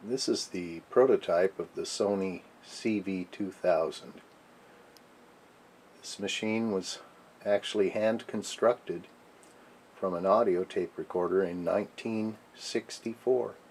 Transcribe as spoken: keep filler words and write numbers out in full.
This is the prototype of the Sony C V two thousand. This machine was actually hand constructed from an audio tape recorder in nineteen sixty-four.